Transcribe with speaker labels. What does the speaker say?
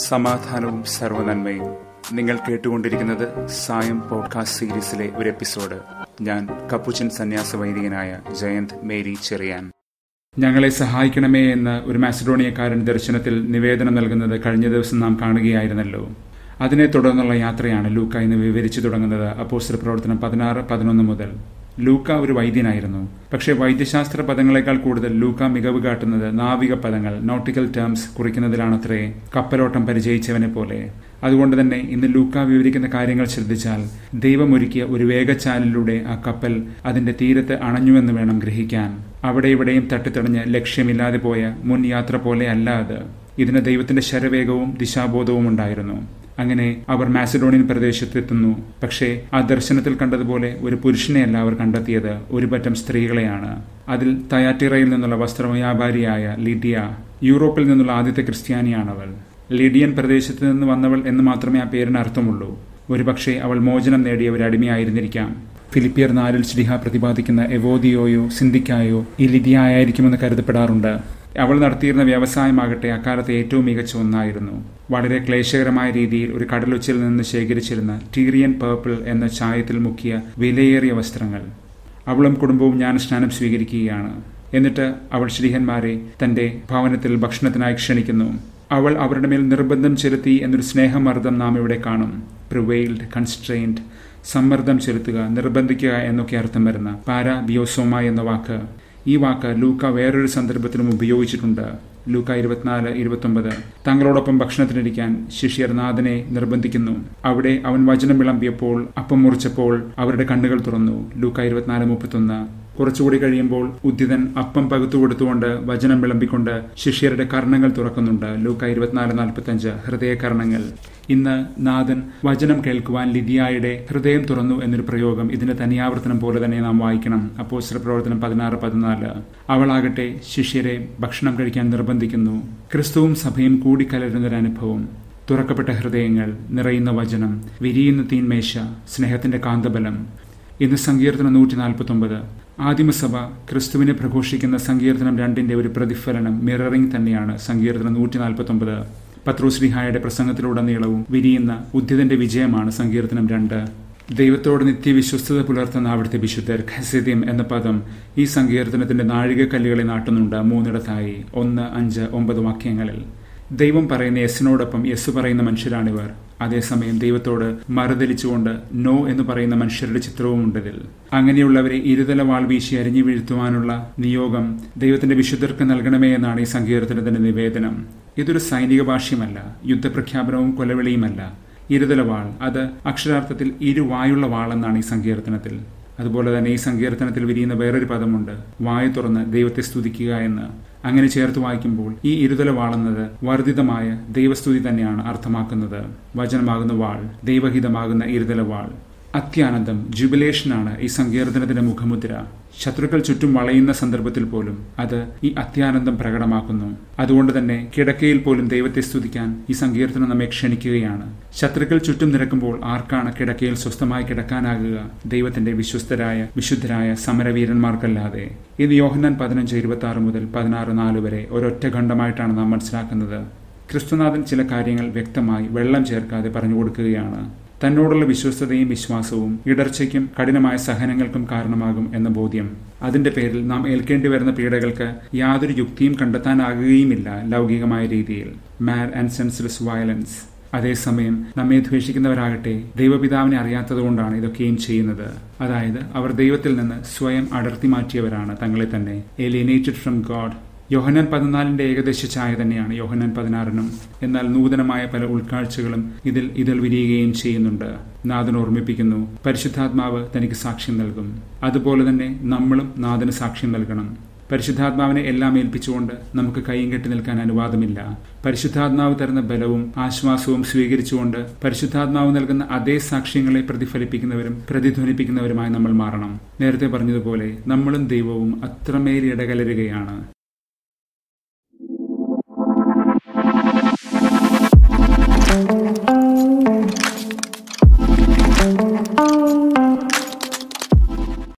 Speaker 1: സമാധാനവും സർവ്വനന്മയും. നിങ്ങൾ കേട്ടുകൊണ്ടിരിക്കുന്നത് സായം പോഡ്കാസ്റ്റ് സീരീസിലെ ഒരു എപ്പിസോഡ്. ഞാൻ കപ്പുച്ചൻ സന്യാസ വൈദികനായ ജയന്ത് മേരി ചെറിയാൻ. ഞങ്ങളെ സഹായിക്കണമേ എന്ന ഒരു മാസിഡോണിയക്കാരൻ ദർശനത്തിൽ നിവേദനം നൽകുന്നത് കഴിഞ്ഞ ദിവസം നാം കാണുകയായിരുന്നല്ലോ. അതിനെ തുടർന്നുള്ള യാത്രയാണ് ലൂക്ക ഇന്ന് വിവരിച്ചു തുടങ്ങുന്നത്. അപ്പോസ്തല പ്രവർത്തനം 16:11 മുതൽ. ലൂക്ക ഒരു വൈദ്യനായിരുന്നു. പക്ഷേ വൈദ്യശാസ്ത്ര പദങ്ങളെക്കാൾ കൂടുതൽ ലൂക്ക മികവ് കാട്ടുന്നത് നാവിക പദങ്ങൾ, നോട്ടിക്കൽ ടേംസ് കുറിക്കുന്നതിലാണത്രേ, കപ്പലോട്ടം പരിചയിച്ചവനെ പോലെ. അതുകൊണ്ട് തന്നെ ഇന്ന് ലൂക്ക വിവരിക്കുന്ന കാര്യങ്ങൾ ശ്രദ്ധിച്ചാൽ ദൈവമൊരുക്കിയ ഒരു വേഗച്ചാലിലൂടെ ആ കപ്പൽ അതിന്റെ തീരത്ത് അണഞ്ഞുവെന്ന് വേണം ഗ്രഹിക്കാൻ. അവിടെ ഇവിടെയും തട്ടിത്തടഞ്ഞ് ലക്ഷ്യമില്ലാതെ പോയ മുൻ യാത്ര പോലെ അല്ല അത്. ഇതിന് ദൈവത്തിന്റെ ശരവേഗവും ദിശാബോധവും ഉണ്ടായിരുന്നു. അങ്ങനെ അവർ മാസിഡോണിയൻ പ്രദേശത്തെത്തുന്നു. പക്ഷേ ആ ദർശനത്തിൽ കണ്ടതുപോലെ ഒരു പുരുഷനെയല്ല അവർ കണ്ടെത്തിയത്, ഒരു പറ്റം സ്ത്രീകളെയാണ്. അതിൽ തയാറ്റിറയിൽ നിന്നുള്ള വസ്ത്രവ്യാപാരിയായ ലിഡിയ, യൂറോപ്പിൽ നിന്നുള്ള ആദ്യത്തെ ക്രിസ്ത്യാനിയാണവൾ. ലിഡിയൻ പ്രദേശത്ത് നിന്ന് വന്നവൾ എന്ന് മാത്രമേ ആ പേരിന് അർത്ഥമുള്ളൂ. ഒരുപക്ഷെ അവൾ മോചനം നേടിയ ഒരു അടിമയായിരുന്നിരിക്കാം. ഫിലിപ്പിയർ 4 ശ്ലീഹ പ്രതിപാദിക്കുന്ന എവോദിയോയോ സിന്ധിക്കായോ ഈ ലിഡിയ ആയിരിക്കുമെന്ന് കരുതപ്പെടാറുണ്ട്. അവൾ നടത്തിയിരുന്ന വ്യവസായമാകട്ടെ അക്കാലത്തെ ഏറ്റവും മികച്ച ഒന്നായിരുന്നു. വളരെ ക്ലേശകരമായ രീതിയിൽ ഒരു കടലൊച്ചിൽ നിന്ന് ശേഖരിച്ചിരുന്ന ടീറിയൻ പേർപ്പിൾ എന്ന ചായത്തിൽ മുക്കിയ വിലയേറിയ വസ്ത്രങ്ങൾ. അവളും കുടുംബവും ജ്ഞാനസ്നാനം സ്വീകരിക്കുകയാണ്. എന്നിട്ട് അവൾ ശ്രീഹന്മാരെ തന്റെ ഭവനത്തിൽ ഭക്ഷണത്തിനായി ക്ഷണിക്കുന്നു. അവൾ അവരുടെ മേൽ നിർബന്ധം ചെലുത്തി എന്നൊരു സ്നേഹമർദ്ദം നാം ഇവിടെ കാണും. പ്രിവെയിൽഡ്, കൺസ്ട്രെയിൻഡ്, സമ്മർദ്ദം ചെലുത്തുക, നിർബന്ധിക്കുക എന്നൊക്കെ അർത്ഥം വരുന്ന പാരാബിയോസോമ എന്ന വാക്ക്. ഈ വാക്ക് ലൂക്ക വേറൊരു സന്ദർഭത്തിലും ഉപയോഗിച്ചിട്ടുണ്ട്. ലൂക്ക 24:29. തങ്ങളോടൊപ്പം ഭക്ഷണത്തിനിരിക്കാൻ ശിഷ്യർ നാഥനെ നിർബന്ധിക്കുന്നു. അവിടെ അവൻ വചനം വിളമ്പിയപ്പോൾ, അപ്പം മുറിച്ചപ്പോൾ അവരുടെ കണ്ണുകൾ തുറന്നു. ലൂക്ക 24:31. കുറച്ചുകൂടി കഴിയുമ്പോൾ ഉദ്ധിതൻ അപ്പം പകുത്തു കൊടുത്തുകൊണ്ട് വചനം വിളമ്പിക്കൊണ്ട് ശിഷ്യരുടെ കർണങ്ങൾ തുറക്കുന്നുണ്ട്. ലൂക്ക 24:45. ഹൃദയകർണങ്ങൾ. ഇന്ന് നാഥൻ വചനം കേൾക്കുവാൻ ലിദിയായുടെ ഹൃദയം തുറന്നു എന്നൊരു പ്രയോഗം ഇതിന്റെ തനിയാവർത്തനം പോലെ തന്നെ നാം വായിക്കണം. അപ്പോസ്തല പ്രവർത്തനം 16:14. അവളാകട്ടെ ശിഷ്യരെ ഭക്ഷണം കഴിക്കാൻ നിർബന്ധിക്കുന്നു. ക്രിസ്തുവും സഭയും കൂടിക്കലരുന്നൊരനുഭവം. തുറക്കപ്പെട്ട ഹൃദയങ്ങൾ, നിറയുന്ന വചനം, വിരിയുന്ന തീന്മേശ, സ്നേഹത്തിന്റെ കാന്തബലം. ഇന്ന് സങ്കീർത്തനം 149. ആദിമസഭ ക്രിസ്തുവിനെ പ്രഘോഷിക്കുന്ന സങ്കീർത്തനം 2 ഒരു പ്രതിഫലനം, മിററിംഗ് തന്നെയാണ് സങ്കീർത്തനം 149. പത്രോസ്ലീഹായുടെ പ്രസംഗത്തിലുടനീളവും വിരിയുന്ന ഉദ്ധിതന്റെ വിജയമാണ് സങ്കീർത്തനം 2. ദൈവത്തോട് നിത്യവിശ്വസ്തത പുലർത്തുന്ന അവിടുത്തെ വിശുദ്ധർ, ഖസിദ്യം എന്ന പദം ഈ സങ്കീർത്തനത്തിന്റെ നാഴികക്കല്ലുകളെ നാട്ടുന്നുണ്ട് 3 1, 5, 9 വാക്യങ്ങളിൽ. ദൈവം പറയുന്ന യെസിനോടൊപ്പം യെസ് പറയുന്ന മനുഷ്യരാണിവർ. അതേസമയം ദൈവത്തോട് മറുതലിച്ചുകൊണ്ട് നോ എന്ന് പറയുന്ന മനുഷ്യരുടെ ചിത്രവുമുണ്ടതിൽ. അങ്ങനെയുള്ളവരെ ഇരുതല വാൾ വീശി അരിഞ്ഞു വീഴ്ത്തുവാനുള്ള നിയോഗം ദൈവത്തിന്റെ വിശുദ്ധർക്ക് നൽകണമേ എന്നാണ് ഈ സങ്കീർത്തനത്തിന്റെ നിവേദനം. ഇതൊരു സൈനിക ഭാഷ്യമല്ല, യുദ്ധപ്രഖ്യാപനവും കൊലവിളിയുമല്ല. ഇരുതല വാൾ, അത് അക്ഷരാർത്ഥത്തിൽ ഇരുവായുള്ള വാളെന്നാണ് ഈ സങ്കീർത്തനത്തിൽ. അതുപോലെ തന്നെ ഈ സങ്കീർത്തനത്തിൽ വിരിയുന്ന വേറൊരു പദമുണ്ട്, വായു തുറന്ന് ദൈവത്തെ സ്തുതിക്കുക എന്ന്. അങ്ങനെ ചേർത്ത് വായിക്കുമ്പോൾ ഈ ഇരുതല വാളെന്നത് വർദ്ധിതമായ ദൈവസ്തുതി തന്നെയാണ് അർത്ഥമാക്കുന്നത്. വചനമാകുന്ന വാൾ, ദൈവഹിതമാകുന്ന ഇരുതല വാൾ. അത്യാനന്ദം, ജുബിലേഷനാണ് ഈ സങ്കീർത്തനത്തിന്റെ മുഖമുദ്ര. ശത്രുക്കൾ ചുറ്റും വളയുന്ന സന്ദർഭത്തിൽ പോലും അത് ഈ അത്യാനന്ദം പ്രകടമാക്കുന്നു. അതുകൊണ്ട് തന്നെ കിടക്കയിൽ പോലും ദൈവത്തെ സ്തുതിക്കാൻ ഈ സങ്കീർത്തനം നമ്മെ ക്ഷണിക്കുകയാണ്. ശത്രുക്കൾ ചുറ്റും നിരക്കുമ്പോൾ ആർക്കാണ് കിടക്കയിൽ സ്വസ്ഥമായി കിടക്കാനാകുക? ദൈവത്തിന്റെ വിശുദ്ധരായ സമരവീരന്മാർക്കല്ലാതെ. ഇത് യോഹന്നാൻ 15:26 മുതൽ 16:4 വരെ ഒരൊറ്റ ഖണ്ഡമായിട്ടാണ് നാം മനസ്സിലാക്കുന്നത്. ക്രിസ്തുനാഥൻ ചില കാര്യങ്ങൾ വ്യക്തമായി വെള്ളം ചേർക്കാതെ പറഞ്ഞു കൊടുക്കുകയാണ്. തന്നോടുള്ള വിശ്വസ്തതയും വിശ്വാസവും ഇടർച്ചയ്ക്കും കഠിനമായ സഹനങ്ങൾക്കും കാരണമാകും എന്ന ബോധ്യം. അതിന്റെ പേരിൽ നാം ഏൽക്കേണ്ടി വരുന്ന പീഡകൾക്ക് യാതൊരു യുക്തിയും കണ്ടെത്താനാകുകയുമില്ല ലൗകികമായ രീതിയിൽ. Mad and senseless violence. അതേസമയം നമ്മെ ദ്വേഷിക്കുന്നവരാകട്ടെ ദൈവപിതാവിനെ അറിയാത്തതുകൊണ്ടാണ് ഇതൊക്കെയും ചെയ്യുന്നത്. അതായത് അവർ ദൈവത്തിൽ നിന്ന് സ്വയം അടർത്തി മാറ്റിയവരാണ് തങ്ങളെ തന്നെ. Alienated from God. യോഹന്നാൻ 14 ഏകദേശ ചായ തന്നെയാണ് യോഹന്നാൻ 16. എന്നാൽ നൂതനമായ പല ഉൾക്കാഴ്ചകളും ഇതിൽ വിരിയുകയും ചെയ്യുന്നുണ്ട്. നാഥൻ ഓർമ്മിപ്പിക്കുന്നു, പരിശുദ്ധാത്മാവ് തനിക്ക് സാക്ഷ്യം നൽകും. അതുപോലെ തന്നെ നമ്മളും നാഥന് സാക്ഷ്യം നൽകണം. പരിശുദ്ധാത്മാവിനെ എല്ലാം ഏൽപ്പിച്ചുകൊണ്ട് നമുക്ക് കൈയും കെട്ടി നിൽക്കാൻ അനുവാദമില്ല. പരിശുദ്ധാത്മാവ് തരുന്ന ബലവും ആശ്വാസവും സ്വീകരിച്ചുകൊണ്ട് പരിശുദ്ധാത്മാവ് നൽകുന്ന അതേ സാക്ഷ്യങ്ങളെ പ്രതിഫലിപ്പിക്കുന്നവരും പ്രതിധ്വനിപ്പിക്കുന്നവരുമായി നമ്മൾ മാറണം. നേരത്തെ പറഞ്ഞതുപോലെ നമ്മളും ദൈവവും അത്രമേൽ ഇടകലരുകയാണ്.